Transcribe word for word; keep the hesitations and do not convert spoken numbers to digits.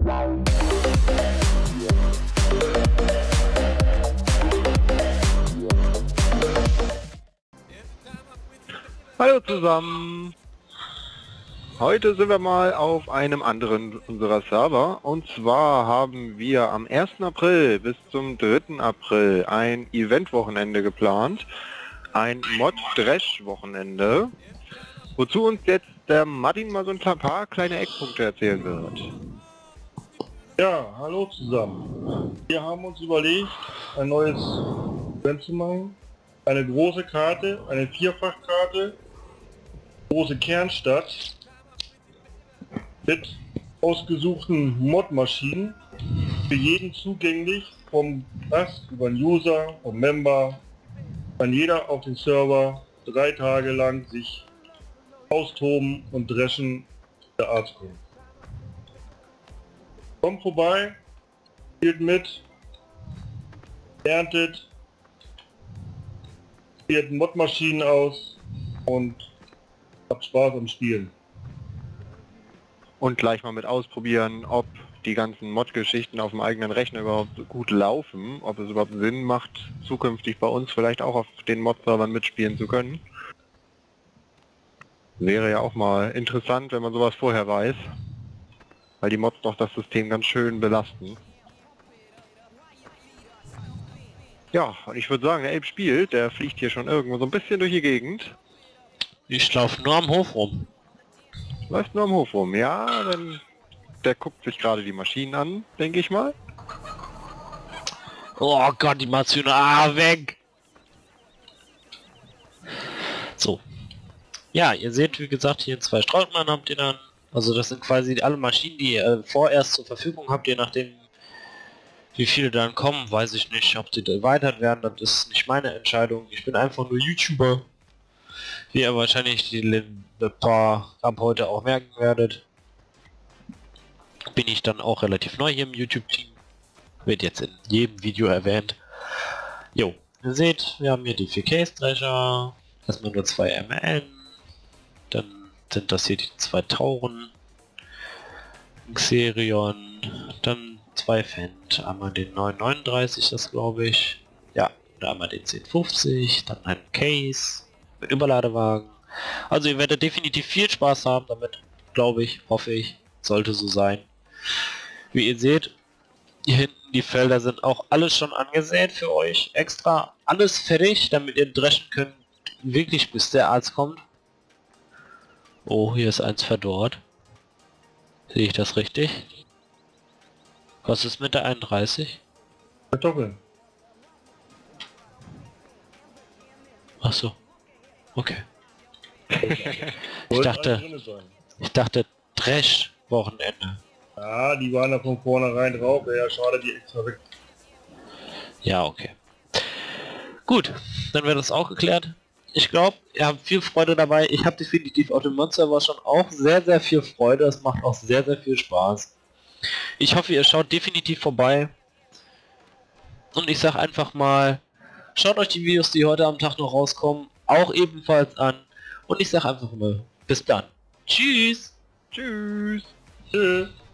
Hallo zusammen! Heute sind wir mal auf einem anderen unserer Server, und zwar haben wir am ersten April bis zum dritten April ein Eventwochenende geplant, ein Mod-Dresch-Wochenende, wozu uns jetzt der Martin mal so ein paar kleine Eckpunkte erzählen wird. Ja, hallo zusammen. Wir haben uns überlegt, ein neues Event zu machen. Eine große Karte, eine Vierfachkarte, große Kernstadt mit ausgesuchten Mod-Maschinen, für jeden zugänglich, vom Gast über den User, vom Member, kann jeder auf den Server drei Tage lang sich austoben und dreschen der Arzt kommt. Kommt vorbei, spielt mit, erntet, spielt Mod-Maschinen aus und habt Spaß am Spielen. Und gleich mal mit ausprobieren, ob die ganzen Mod-Geschichten auf dem eigenen Rechner überhaupt gut laufen, ob es überhaupt Sinn macht, zukünftig bei uns vielleicht auch auf den Mod-Servern mitspielen zu können. Wäre ja auch mal interessant, wenn man sowas vorher weiß, weil die Mods doch das System ganz schön belasten. Ja, und ich würde sagen, der Ape spielt, der fliegt hier schon irgendwo so ein bisschen durch die Gegend. Ich laufe nur am Hof rum. Läuft nur am Hof rum, ja, dann der guckt sich gerade die Maschinen an, denke ich mal. Oh Gott, die Maschine, ah, weg! So. Ja, ihr seht, wie gesagt, hier zwei Strautmann habt ihr dann. Also das sind quasi alle Maschinen, die ihr vorerst zur Verfügung habt, je nachdem wie viele dann kommen, weiß ich nicht, ob die erweitert werden, das ist nicht meine Entscheidung. Ich bin einfach nur YouTuber, wie ihr wahrscheinlich die ein paar ab heute auch merken werdet. Bin ich dann auch relativ neu hier im YouTube-Team, wird jetzt in jedem Video erwähnt. Jo, ihr seht, wir haben hier die vier Case-Drescher, erstmal nur zwei M L, dann sind das hier die zwei Tauren, Xerion, dann zwei Fendt, einmal den neun neununddreißig, das glaube ich, ja, und einmal den zehn fünfzig, dann ein Case mit Überladewagen. Also ihr werdet definitiv viel Spaß haben damit, glaube ich, hoffe ich, sollte so sein. Wie ihr seht, hier hinten die Felder sind auch alles schon angesät für euch, extra alles fertig, damit ihr dreschen könnt, wirklich bis der Arzt kommt. Oh, hier ist eins verdorrt. Sehe ich das richtig? Was ist mit der einunddreißig? Kartoffeln. Ach so. Okay. Ich dachte, ich dachte Dresch-Wochenende. Ja, die waren da von vornherein drauf, wäre ja schade, die extra weg. Ja, okay. Gut, dann wäre das auch geklärt. Ich glaube, ihr habt viel Freude dabei. Ich habe definitiv auf dem Mod-Server schon auch sehr, sehr viel Freude. Es macht auch sehr, sehr viel Spaß. Ich hoffe, ihr schaut definitiv vorbei. Und ich sage einfach mal, schaut euch die Videos, die heute am Tag noch rauskommen, auch ebenfalls an. Und ich sage einfach mal, bis dann. Tschüss. Tschüss. Tschüss.